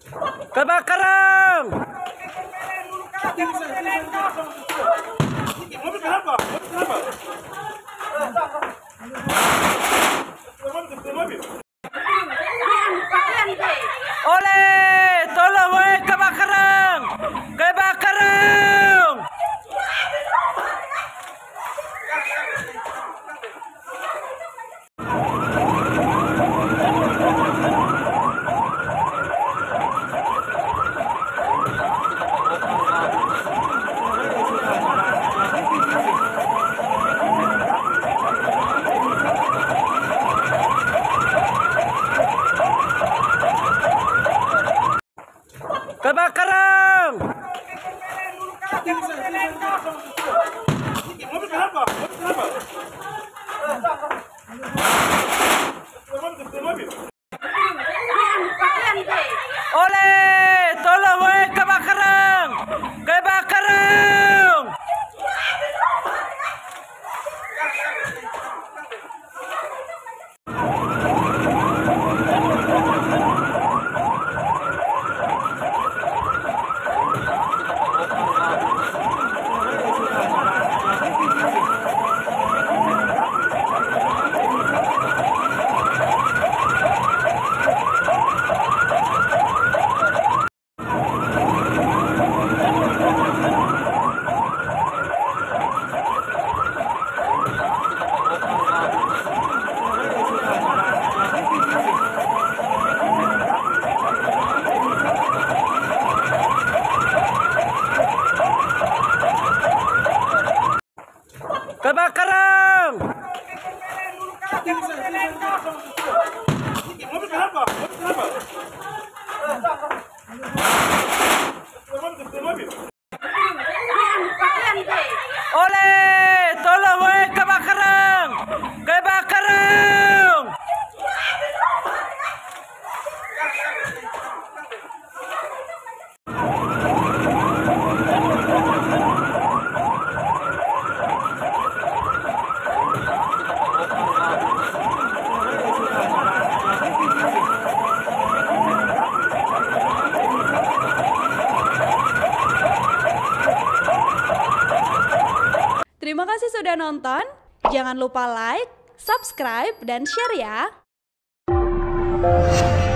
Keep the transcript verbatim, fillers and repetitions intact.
Kebakaran! Oleh, tolong weh, kebakaran! Kebakaran! Kebakaran! Oleh, tolong weh, kebakaran! Kebakaran! Kebakaran! Oleh, tolong weh, kebakaran! Kebakaran! Terima kasih sudah nonton. Jangan lupa like, subscribe, dan share ya.